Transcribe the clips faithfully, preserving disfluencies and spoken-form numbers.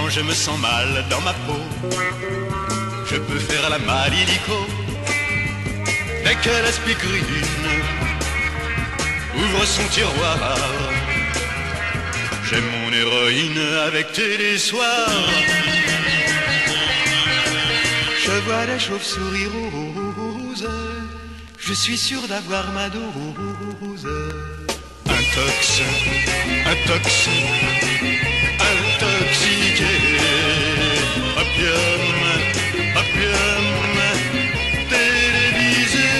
je me sens mal dans ma peau, je peux faire la malle illico. Dès que la speakerine ouvre son tiroir, j'ai mon héroïne avec télé soir. Je vois les chauves-souris roses, je suis sûr d'avoir ma dose. Un tox, un tox, intoxiqué. Opium, opium, télévisé.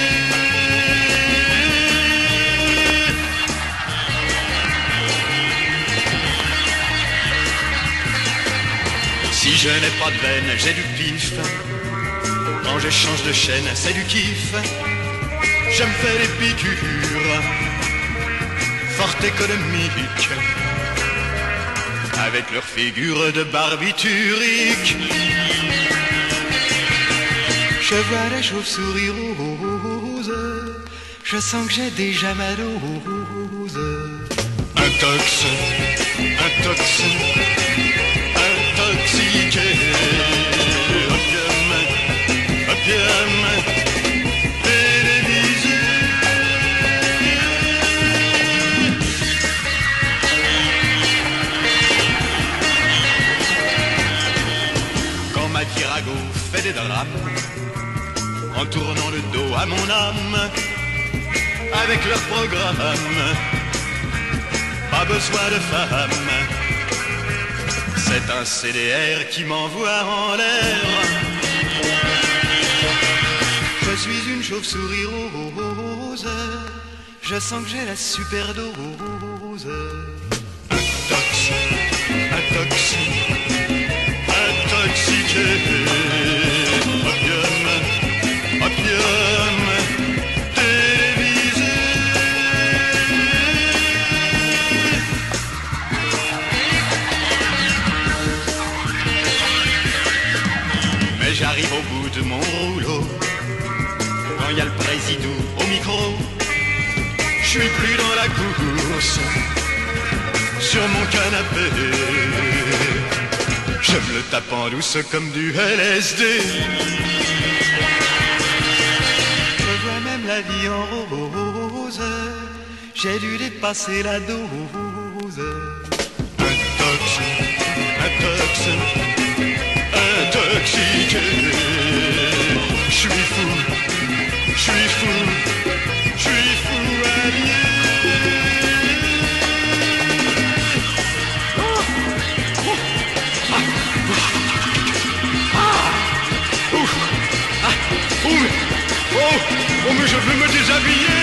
Si je n'ai pas de veine, j'ai du pif. Quand je change de chaîne, c'est du kiff. Je me fais des piqûres fort économiques, avec leur figure de barbiturique. Je vois les chauves-souris roses, je sens que j'ai déjà ma dose. Un tox, un tox, intoxiqué. Opium, opium, télévisé. Quand ma Virago fait des drames, en tournant le dos à mon âme, avec leur programme, pas besoin de femme. C'est un C D R qui m'envoie en l'air. Je suis une chauve-souris rose, je sens que j'ai la super dose. Un tox, un tox, intoxiqué. Opium, opium, télévisé. Mais j'arrive au bout de mon rouleau, quand il y a le président au micro. Je suis plus dans la course, sur mon canapé. Je me le tape en douce comme du L S D. Je vois même la vie en rose, j'ai dû dépasser la dose. Un tox, un tox, intoxiqué. Je suis fou, je suis fou, je suis fou allié. Oh, oh, mais je veux me déshabiller.